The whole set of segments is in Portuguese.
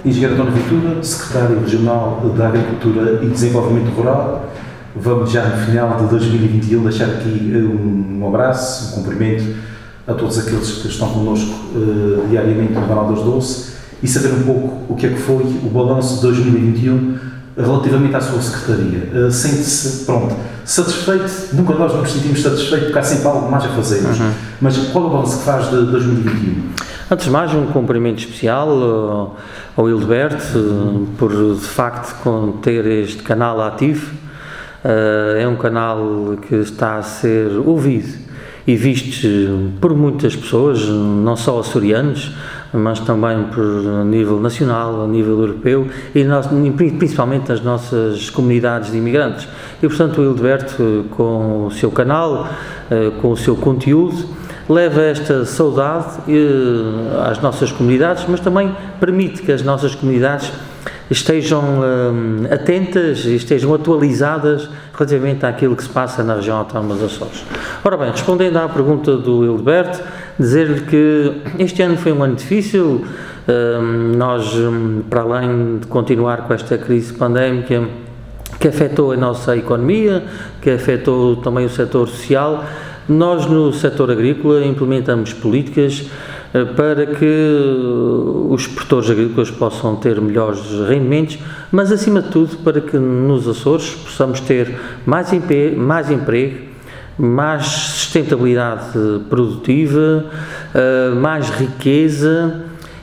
Engenheiro António Vitura, Secretário Regional da Agricultura e Desenvolvimento Rural. Vamos já no final de 2021 deixar aqui um abraço, um cumprimento a todos aqueles que estão connosco diariamente no Canal das 12 e saber um pouco o que é que foi o balanço de 2021 relativamente à sua Secretaria. Sente-se, pronto, satisfeito? Nunca nós nos sentimos satisfeitos porque há sempre algo mais a fazer. Mas qual é o balanço que faz de 2021? Antes de mais, um cumprimento especial ao Hildeberto por, de facto, ter este canal ativo. É um canal que está a ser ouvido e visto por muitas pessoas, não só açorianos, mas também por nível nacional, a nível europeu e principalmente nas nossas comunidades de imigrantes. E, portanto, o Hildeberto, com o seu canal, com o seu conteúdo, leva esta saudade às nossas comunidades, mas também permite que as nossas comunidades estejam atentas e estejam atualizadas relativamente àquilo que se passa na região autónoma dos Açores. Ora bem, respondendo à pergunta do Hildeberto, dizer-lhe que este ano foi um ano difícil, nós, para além de continuar com esta crise pandémica que afetou a nossa economia, que afetou também o setor social, nós no setor agrícola implementamos políticas para que os produtores agrícolas possam ter melhores rendimentos, mas acima de tudo para que nos Açores possamos ter mais emprego, mais sustentabilidade produtiva, mais riqueza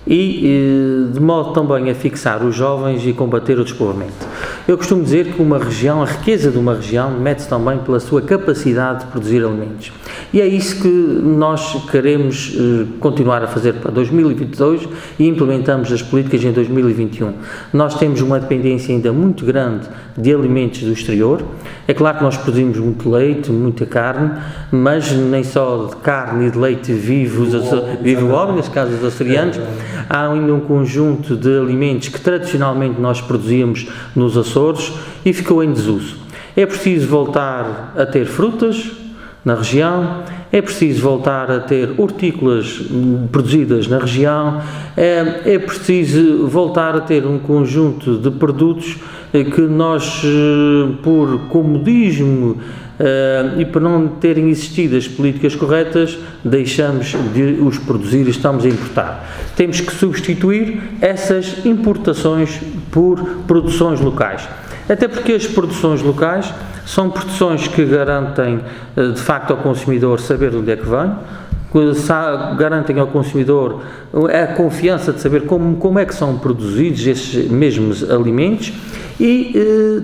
e de modo também a fixar os jovens e combater o despovoamento. Eu costumo dizer que uma região, a riqueza de uma região, mede-se também pela sua capacidade de produzir alimentos. E é isso que nós queremos continuar a fazer para 2022 e implementamos as políticas em 2021. Nós temos uma dependência ainda muito grande de alimentos do exterior. É claro que nós produzimos muito leite, muita carne, mas nem só de carne e de leite vive o homem, neste caso os açorianos. Há ainda um conjunto de alimentos que tradicionalmente nós produzíamos nos Açores e ficou em desuso. É preciso voltar a ter frutas na região, é preciso voltar a ter hortícolas produzidas na região, é preciso voltar a ter um conjunto de produtos que nós, por comodismo e por não terem existido as políticas corretas, deixamos de os produzir e estamos a importar. Temos que substituir essas importações por produções locais. Até porque as produções locais são produções que garantem, de facto, ao consumidor saber de onde é que vem, garantem ao consumidor a confiança de saber como é que são produzidos esses mesmos alimentos e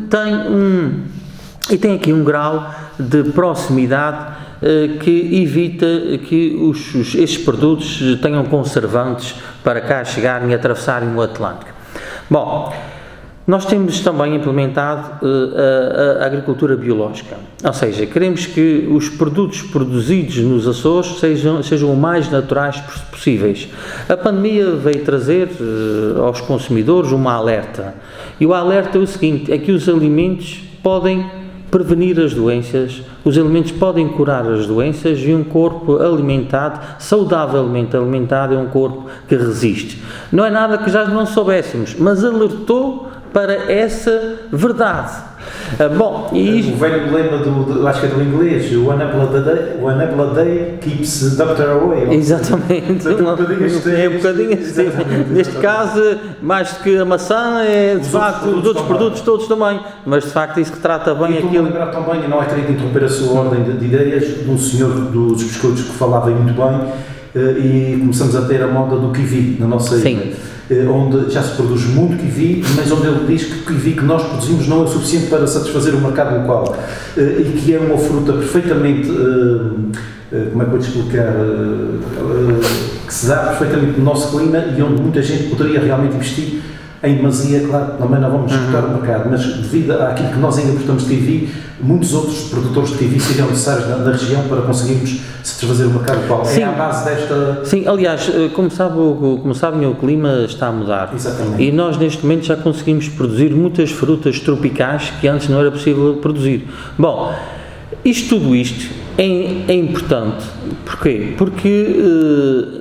tem aqui um grau de proximidade que evita que estes produtos tenham conservantes para cá chegarem e atravessarem o Atlântico. Bom, nós temos também implementado a agricultura biológica, ou seja, queremos que os produtos produzidos nos Açores sejam o mais naturais possíveis. A pandemia veio trazer aos consumidores uma alerta, e o alerta é o seguinte, é que os alimentos podem prevenir as doenças, os alimentos podem curar as doenças e um corpo alimentado, saudavelmente alimentado, é um corpo que resiste. Não é nada que já não soubéssemos, mas alertou para essa verdade. Bom, e o velho lema acho que é do inglês, one apple a day keeps the doctor away. Exatamente. É um bocadinho assim. Neste caso, mais do que a maçã, é de facto os outros produtos todos também, mas de facto isso que trata bem aquilo. Estou a lembrar também, não é querer interromper a sua ordem de ideias, de um senhor dos biscoitos que falava muito bem, e começamos a ter a moda do kiwi na nossa ilha, onde já se produz muito kiwi, mas onde ele diz que o kiwi que nós produzimos não é o suficiente para satisfazer o mercado local, e que é uma fruta perfeitamente, como é que eu vou te explicar, que se dá perfeitamente no nosso clima e onde muita gente poderia realmente investir em demasia. Claro, também não vamos esgotar o mercado, mas devido àquilo que nós ainda importamos de kiwi, muitos outros produtores de kiwi seriam necessários na região para conseguirmos satisfazer o mercado local. Sim. É a base desta... Sim, aliás, como sabem, o clima está a mudar. Exatamente. E nós neste momento já conseguimos produzir muitas frutas tropicais que antes não era possível produzir. Bom, tudo isto é importante. Porquê? Porque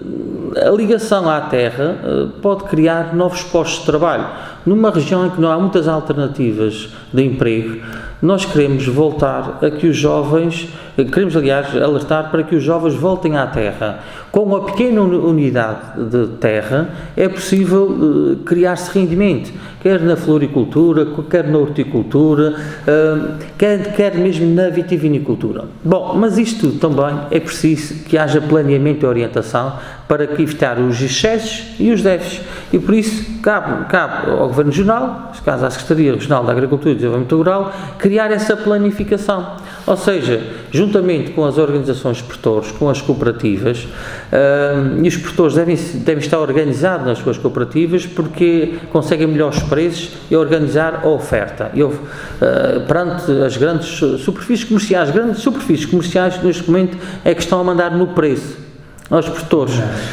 a ligação à terra pode criar novos postos de trabalho. Numa região em que não há muitas alternativas de emprego, nós queremos voltar a que os jovens, queremos aliás alertar para que os jovens voltem à terra. Com uma pequena unidade de terra é possível criar-se rendimento, quer na floricultura, quer na horticultura, quer mesmo na vitivinicultura. Bom, mas isto também é preciso que haja planeamento e orientação para evitar os excessos e os déficits. E por isso cabe ao Governo Regional, neste caso à Secretaria Regional da Agricultura e Desenvolvimento Rural, criar essa planificação. Ou seja, juntamente com as organizações de produtores, com as cooperativas, e os produtores devem estar organizados nas suas cooperativas porque conseguem melhores preços e organizar a oferta. Perante as grandes superfícies comerciais neste momento é que estão a mandar no preço aos produtores.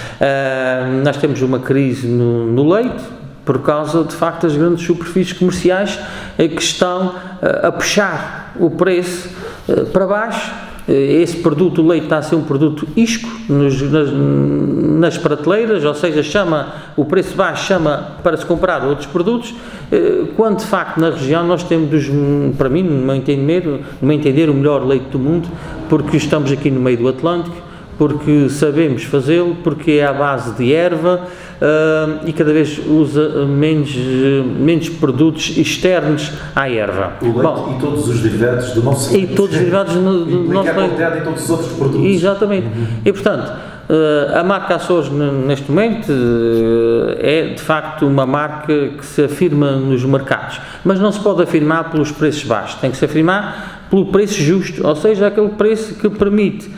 Nós temos uma crise no leite por causa, de facto, das grandes superfícies comerciais que estão a puxar o preço para baixo. Esse produto, o leite, está a ser um produto isco nas prateleiras, ou seja, o preço baixo chama para se comprar outros produtos, quando de facto na região nós temos, para mim, no meu entender, o melhor leite do mundo, porque estamos aqui no meio do Atlântico, porque sabemos fazê-lo, porque é à base de erva e cada vez usa menos produtos externos à erva. O leite e todos os derivados do nosso leite. E todos os derivados do nosso leite. E todos os outros produtos. Exatamente. E portanto, a marca Açores neste momento é de facto uma marca que se afirma nos mercados, mas não se pode afirmar pelos preços baixos, tem que se afirmar pelo preço justo, ou seja, aquele preço que permite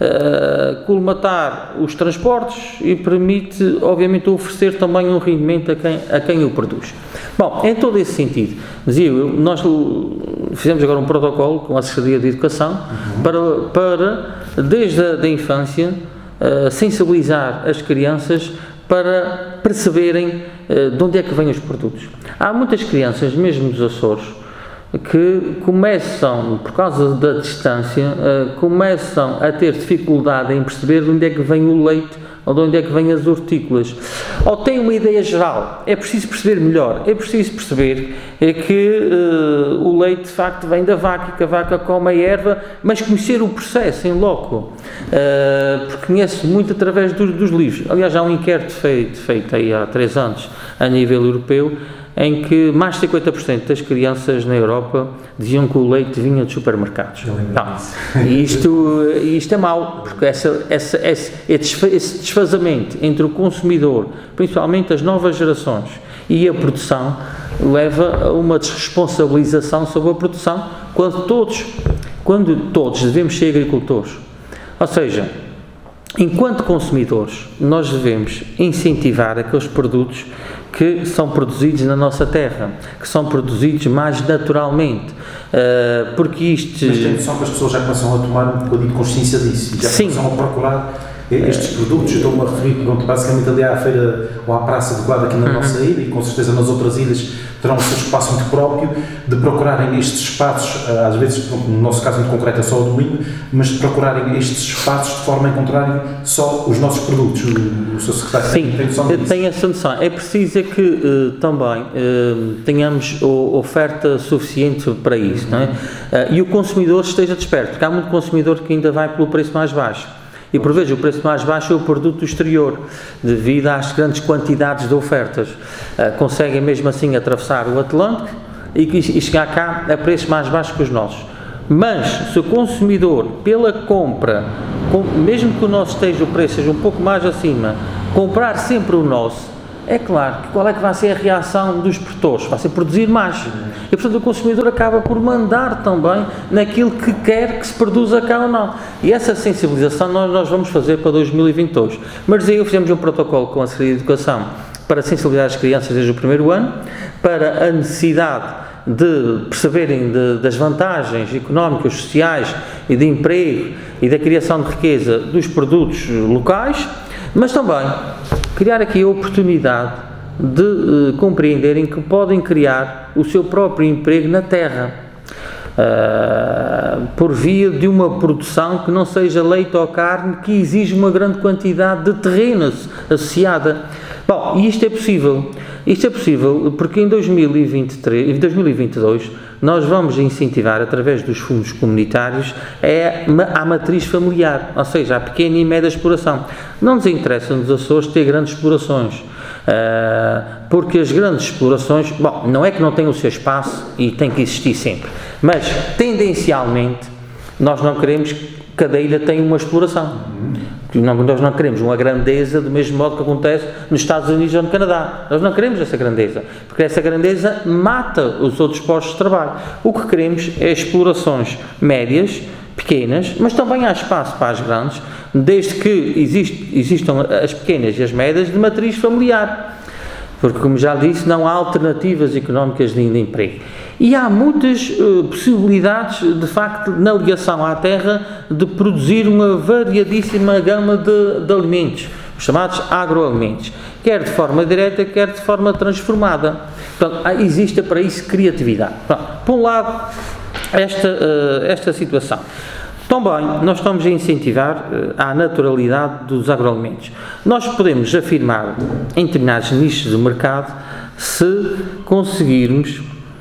colmatar os transportes e permite, obviamente, oferecer também um rendimento a quem o produz. Bom, em todo esse sentido, dizia eu, nós fizemos agora um protocolo com a Secretaria de Educação para desde a infância, sensibilizar as crianças para perceberem de onde é que vêm os produtos. Há muitas crianças, mesmo dos Açores, que começam, por causa da distância, começam a ter dificuldade em perceber de onde é que vem o leite ou de onde é que vêm as hortícolas. Ou têm uma ideia geral, é preciso perceber melhor, é preciso perceber que o leite de facto vem da vaca e que a vaca come a erva, mas conhecer o processo em loco, porque conhece muito através dos livros. Aliás, há um inquérito feito aí há 3 anos a nível europeu, em que mais de 50% das crianças na Europa diziam que o leite vinha dos supermercados. E isto é mau, porque esse desfazamento entre o consumidor, principalmente as novas gerações, e a produção, leva a uma desresponsabilização sobre a produção, quando todos devemos ser agricultores. Ou seja, enquanto consumidores, nós devemos incentivar aqueles produtos que são produzidos na nossa terra, que são produzidos mais naturalmente, porque isto... Mas tem noção que as pessoas já começam a tomar um bocadinho de consciência disso, já começam a procurar estes produtos. Eu estou-me a referir, basicamente, ali à feira ou à praça de Guarda aqui na nossa ilha, e com certeza nas outras ilhas terão o seu espaço muito próprio, de procurarem estes espaços, às vezes, no nosso caso muito concreto é só o domingo, mas de procurarem estes espaços de forma a encontrarem só os nossos produtos. O seu secretário tem noção disso? Tem essa noção. É preciso que também tenhamos oferta suficiente para isso, não é? E o consumidor esteja desperto, porque há muito consumidor que ainda vai pelo preço mais baixo. E por vezes o preço mais baixo é o produto do exterior, devido às grandes quantidades de ofertas. Conseguem mesmo assim atravessar o Atlântico e chegar cá a preços mais baixos que os nossos. Mas se o consumidor, pela compra, mesmo que o nosso o preço seja um pouco mais acima, comprar sempre o nosso, é claro que qual é que vai ser a reação dos produtores? Vai ser produzir mais. E portanto o consumidor acaba por mandar também naquilo que quer que se produza cá ou não. E essa sensibilização nós vamos fazer para 2022. Mas aí fizemos um protocolo com a Secretaria de Educação para sensibilizar as crianças desde o primeiro ano, para a necessidade de perceberem das vantagens económicas, sociais e de emprego e da criação de riqueza dos produtos locais, mas também criar aqui a oportunidade de compreenderem que podem criar o seu próprio emprego na terra. por via de uma produção que não seja leite ou carne, que exige uma grande quantidade de terreno associada. Bom, e isto é possível. Isto é possível porque em 2022 nós vamos incentivar, através dos fundos comunitários, a matriz familiar, ou seja, a pequena e média exploração. Não nos interessa nos Açores ter grandes explorações, porque as grandes explorações, bom, não é que não tenham o seu espaço e tem que existir sempre, mas tendencialmente nós não queremos que cada ilha tenha uma exploração. Nós não queremos uma grandeza do mesmo modo que acontece nos Estados Unidos ou no Canadá. Nós não queremos essa grandeza, porque essa grandeza mata os outros postos de trabalho. O que queremos é explorações médias, pequenas, mas também há espaço para as grandes, desde que existam as pequenas e as médias de matriz familiar. Porque, como já disse, não há alternativas económicas de emprego. E há muitas possibilidades, de facto, na ligação à terra, de produzir uma variadíssima gama de alimentos, chamados agroalimentos, quer de forma direta, quer de forma transformada. Portanto, existe para isso criatividade. Portanto, por um lado, esta situação. Também, nós estamos a incentivar a naturalidade dos agroalimentos. Nós podemos afirmar, em determinados nichos do mercado, se conseguirmos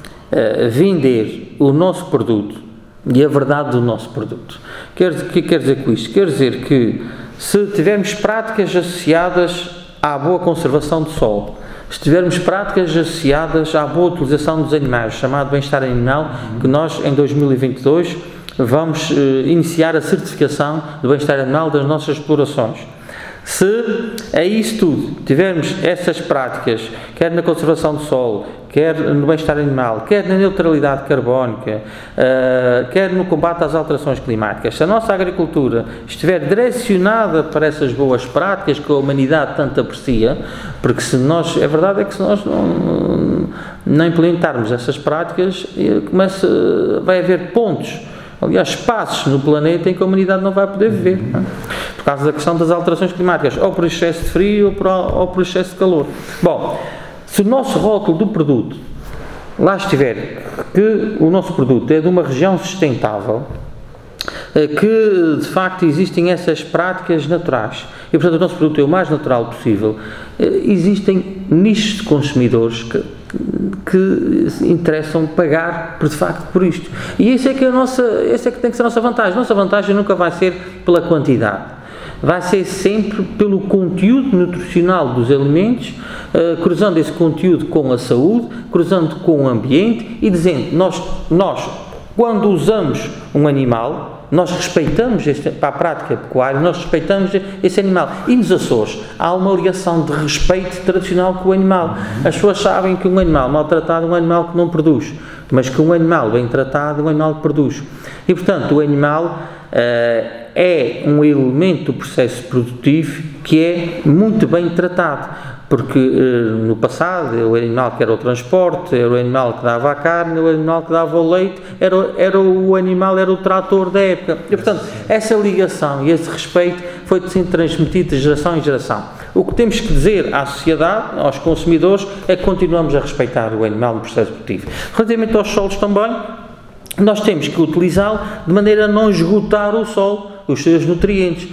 vender o nosso produto e a verdade do nosso produto. O que quer dizer com isto? Quer dizer que, se tivermos práticas associadas à boa conservação do solo, se tivermos práticas associadas à boa utilização dos animais, chamado bem-estar animal, que nós, em 2022, vamos iniciar a certificação do bem-estar animal das nossas explorações. Se a isso tudo tivermos essas práticas, quer na conservação do solo, quer no bem-estar animal, quer na neutralidade carbónica, quer no combate às alterações climáticas, se a nossa agricultura estiver direcionada para essas boas práticas que a humanidade tanto aprecia, porque se nós, a verdade é que se nós não implementarmos essas práticas, vai haver pontos, aliás, espaços no planeta em que a humanidade não vai poder viver, não é? Por causa da questão das alterações climáticas, ou por excesso de frio ou por excesso de calor. Bom, se o nosso rótulo do produto lá estiver que o nosso produto é de uma região sustentável, que de facto existem essas práticas naturais e portanto o nosso produto é o mais natural possível, existem nichos de consumidores que se interessam pagar de facto por isto, e isso é que tem que ser a nossa vantagem. A nossa vantagem nunca vai ser pela quantidade, vai ser sempre pelo conteúdo nutricional dos alimentos, cruzando esse conteúdo com a saúde, cruzando com o ambiente e dizendo, nós quando usamos um animal, nós respeitamos, para a prática pecuária, nós respeitamos esse animal. E nos Açores há uma ligação de respeito tradicional com o animal. As pessoas sabem que um animal maltratado é um animal que não produz, mas que um animal bem tratado é um animal que produz. E, portanto, o animal é um elemento do processo produtivo que é muito bem tratado. Porque no passado era o animal que era o transporte, era o animal que dava a carne, era o animal que dava o leite, era o trator da época. E, portanto, essa ligação e esse respeito foi sendo transmitido de geração em geração. O que temos que dizer à sociedade, aos consumidores, é que continuamos a respeitar o animal no processo produtivo. Relativamente aos solos também, nós temos que utilizá-lo de maneira a não esgotar o solo, os seus nutrientes,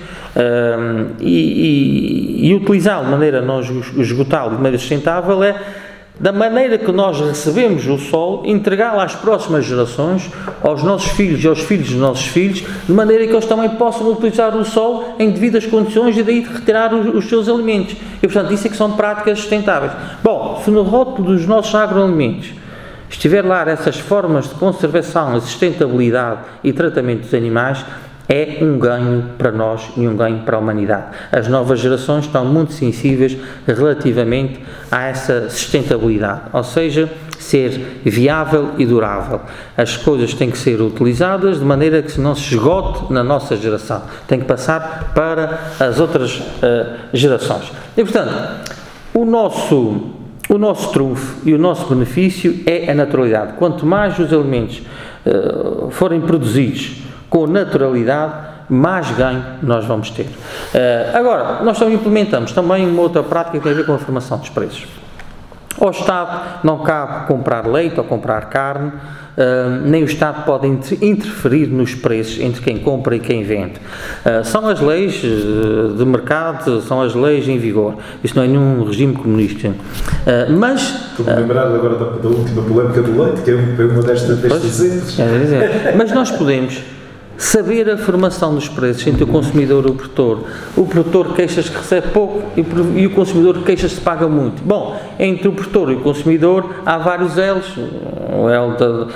e utilizá-lo de maneira a não esgotá-lo de maneira sustentável é, da maneira que nós recebemos o solo, entregá-lo às próximas gerações, aos nossos filhos e aos filhos dos nossos filhos, de maneira que eles também possam utilizar o solo em devidas condições e daí retirar os seus alimentos. E, portanto, isso é que são práticas sustentáveis. Bom, se no rótulo dos nossos agroalimentos estiver lá essas formas de conservação, a sustentabilidade e tratamento dos animais, é um ganho para nós e um ganho para a humanidade. As novas gerações estão muito sensíveis relativamente a essa sustentabilidade, ou seja, ser viável e durável. As coisas têm que ser utilizadas de maneira que não se esgote na nossa geração, tem que passar para as outras gerações. E, portanto, o nosso trunfo e o nosso benefício é a naturalidade. Quanto mais os alimentos forem produzidos com naturalidade, mais ganho nós vamos ter. Agora, nós também implementamos também uma outra prática que tem a ver com a formação dos preços. Ao Estado não cabe comprar leite ou comprar carne, nem o Estado pode interferir nos preços entre quem compra e quem vende. São as leis de mercado, são as leis em vigor. Isso não é nenhum regime comunista. Mas... Estou-me a lembrar agora da última polémica do leite, que é uma destes exemplos. Mas nós podemos saber a formação dos preços entre o consumidor e o produtor. O produtor queixa-se que recebe pouco e o consumidor queixa-se que paga muito. Bom, entre o produtor e o consumidor há vários elos, o elo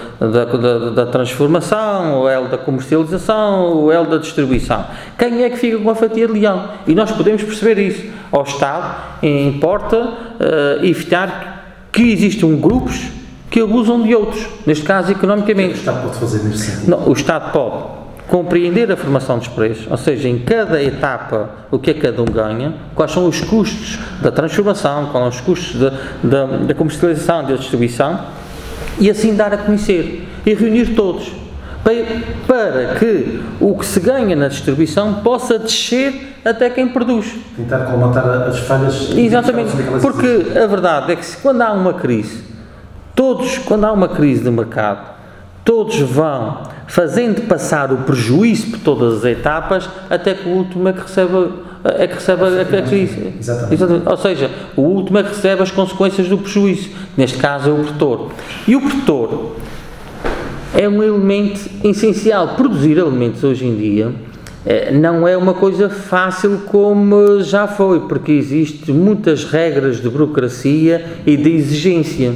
da transformação, o elo da comercialização, o elo da distribuição. Quem é que fica com a fatia de leão? E nós podemos perceber isso. Ao Estado importa evitar que existam grupos que abusam de outros, neste caso economicamente. O Estado pode fazer neste sentido? Não, o Estado pode compreender a formação dos preços, ou seja, em cada etapa o que é que cada um ganha, quais são os custos da transformação, quais são os custos da comercialização e da distribuição, e assim dar a conhecer e reunir todos, para que o que se ganha na distribuição possa descer até quem produz. Tentar colmatar as falhas. Exatamente, porque a verdade é que quando há uma crise, quando há uma crise de mercado, todos vão fazendo passar o prejuízo por todas as etapas até que o último é que recebe a crise. Exatamente. Ou seja, o último é que recebe as consequências do prejuízo. Neste caso é o produtor. E o produtor é um elemento essencial. Produzir alimentos hoje em dia não é uma coisa fácil como já foi, porque existem muitas regras de burocracia e de exigência.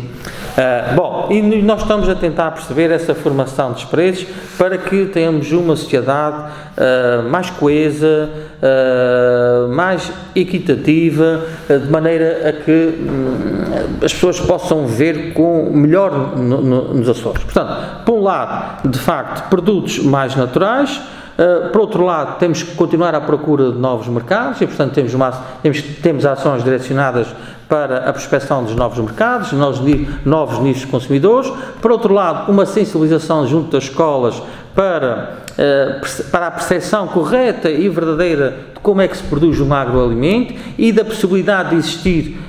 E nós estamos a tentar perceber essa formação dos preços para que tenhamos uma sociedade mais coesa, mais equitativa, de maneira a que as pessoas possam ver melhor nos Açores. Portanto, por um lado, de facto, produtos mais naturais. Por outro lado, temos que continuar à procura de novos mercados e, portanto, temos ações direcionadas para a prospecção dos novos mercados, novos nichos de consumidores. Por outro lado, uma sensibilização junto das escolas para a percepção correta e verdadeira de como é que se produz um agroalimento e da possibilidade de existir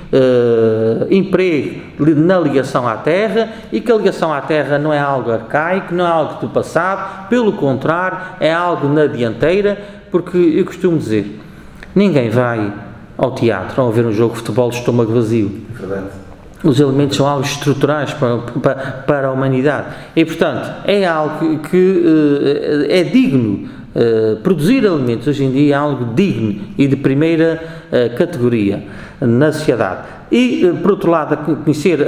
emprego na ligação à terra, e que a ligação à terra não é algo arcaico, não é algo do passado, pelo contrário, é algo na dianteira, porque eu costumo dizer, ninguém vai ao teatro ou ver um jogo de futebol de estômago vazio. Verdade. Os alimentos são algo estruturais para a humanidade e, portanto, é algo que é digno. Produzir alimentos hoje em dia é algo digno e de primeira categoria na sociedade. E, por outro lado, conhecer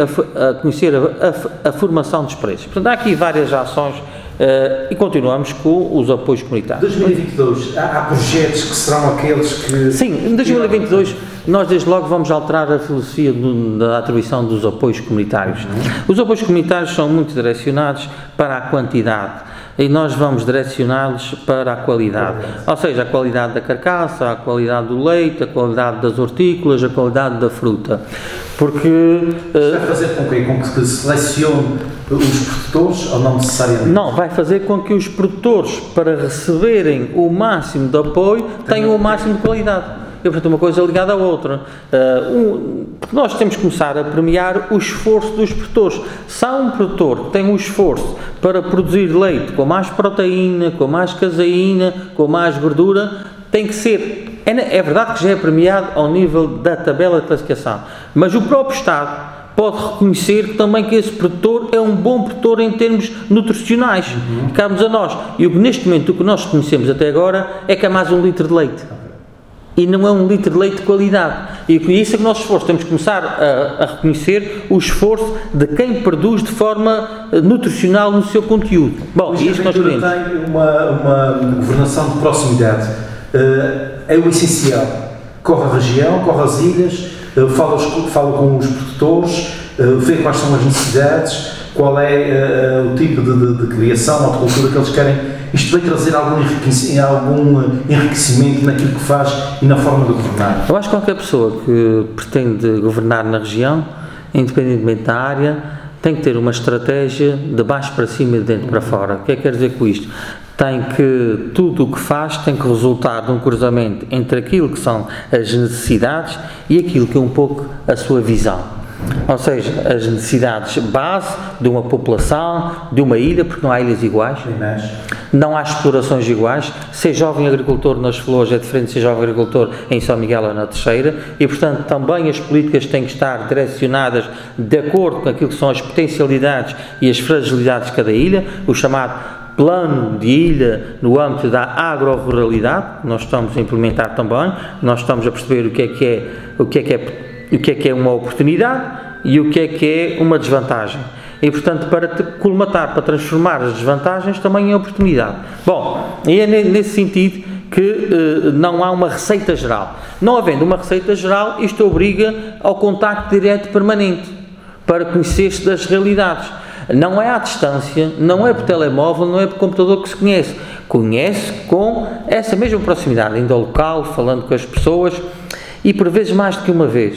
a formação dos preços. Portanto, há aqui várias ações e continuamos com os apoios comunitários. 2022, há projetos que serão aqueles que... Sim, em 2022 nós desde logo vamos alterar a filosofia da atribuição dos apoios comunitários. Os apoios comunitários são muito direcionados para a quantidade e nós vamos direcioná-los para a qualidade, ou seja, a qualidade da carcaça, a qualidade do leite, a qualidade das hortícolas, a qualidade da fruta, porque... Vai fazer com que se selecione os produtores ou não necessariamente? Não, vai fazer com que os produtores, para receberem o máximo de apoio, tenham o máximo de qualidade. E, portanto, uma coisa ligada à outra. Nós temos que começar a premiar o esforço dos produtores. Se há um produtor que tem um esforço para produzir leite com mais proteína, com mais caseína, com mais gordura, tem que ser... É verdade que já é premiado ao nível da tabela de classificação, mas o próprio Estado pode reconhecer também que esse produtor é um bom produtor em termos nutricionais. Cabe-nos a nós. E neste momento o que nós conhecemos até agora é que é mais 1 litro de leite. E não é 1 litro de leite de qualidade. E isso é que o nosso esforço. Temos que começar a reconhecer o esforço de quem produz de forma nutricional no seu conteúdo. Bom, e isso nós queremos. Tem uma governação de proximidade. É o essencial. Corre a região, corre as ilhas, fala com os produtores, vê quais são as necessidades, qual é o tipo de criação ou de cultura que eles querem. Isto vai trazer algum enriquecimento naquilo que faz e na forma de governar? Eu acho que qualquer pessoa que pretende governar na região, independentemente da área, tem que ter uma estratégia de baixo para cima e de dentro para fora. O que é que quer dizer com isto? Tudo o que faz tem que resultar de um cruzamento entre aquilo que são as necessidades e aquilo que é um pouco a sua visão. Ou seja, as necessidades base de uma população, de uma ilha, porque não há ilhas iguais, não há explorações iguais. Ser jovem agricultor nas Flores é diferente de ser jovem agricultor em São Miguel ou na Terceira, e portanto também as políticas têm que estar direcionadas de acordo com aquilo que são as potencialidades e as fragilidades de cada ilha, o chamado plano de ilha no âmbito da agro-ruralidade, nós estamos a implementar também, nós estamos a perceber o que é uma oportunidade e o que é uma desvantagem. E, portanto, para colmatar, para transformar as desvantagens também em oportunidade. Bom, e é nesse sentido que não há uma receita geral. Não havendo uma receita geral, isto obriga ao contacto direto permanente, para conhecer-se das realidades. Não é à distância, não é por telemóvel, não é por computador que se conhece. Conhece com essa mesma proximidade, indo ao local, falando com as pessoas, e por vezes mais do que uma vez,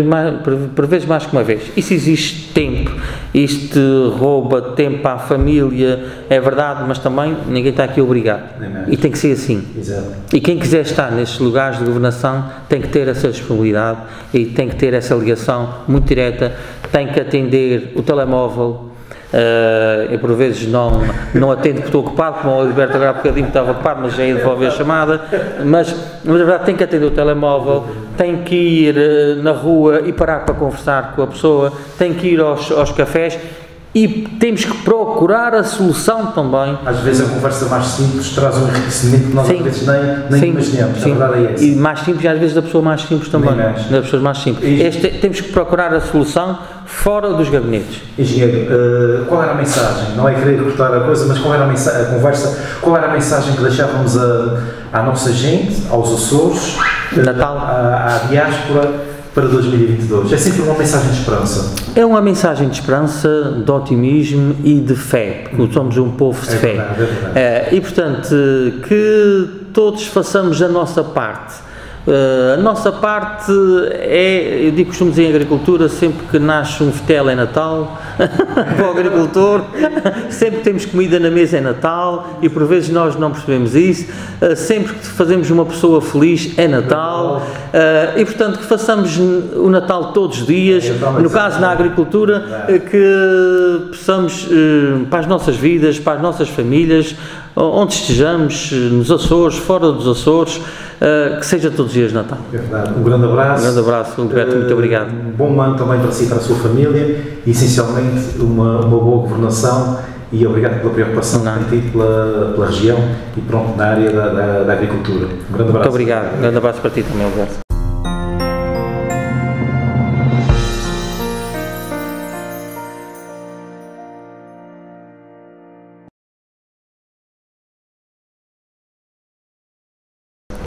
Isso exige tempo, isto rouba tempo à família, é verdade, mas também ninguém está aqui obrigado. E tem que ser assim. Exato. E quem quiser estar nestes lugares de governação tem que ter essa disponibilidade e tem que ter essa ligação muito direta, tem que atender o telemóvel. Eu por vezes não atendo porque estou ocupado, como o Alberto agora há bocadinho estava ocupado, mas já ia devolver a chamada, mas na verdade tem que atender o telemóvel, tem que ir na rua e parar para conversar com a pessoa, tem que ir aos cafés, e temos que procurar a solução também. Às vezes a conversa mais simples traz um enriquecimento que nós às vezes nem imaginamos, a verdade é essa. E mais simples, e às vezes da pessoa mais simples também, das pessoas mais simples. Temos que procurar a solução fora dos gabinetes. Engenheiro, qual era a mensagem? Não é querer cortar a coisa, mas qual era a conversa, qual era a mensagem que deixávamos à nossa gente, aos Açores, Natal, à diáspora, para 2022? É sempre uma mensagem de esperança. É uma mensagem de esperança, de otimismo e de fé, porque somos um povo de fé. Verdade. E portanto, que todos façamos a nossa parte. A nossa parte eu digo que costumo dizer em agricultura, sempre que nasce um fetel é Natal, para o agricultor, sempre que temos comida na mesa é Natal, e por vezes nós não percebemos isso, sempre que fazemos uma pessoa feliz é Natal, e portanto que façamos o Natal todos os dias, no caso na agricultura, que possamos, para as nossas vidas, para as nossas famílias, onde estejamos, nos Açores, fora dos Açores, que seja todos os dias Natal. É verdade. Um grande abraço. Um grande abraço, Alberto, muito obrigado. Um bom ano também para si e para a sua família, e essencialmente uma boa governação, e obrigado pela preocupação que tem tido pela região e pronto, na área da agricultura. Um grande abraço. Muito obrigado. Um grande abraço para ti também, Alberto.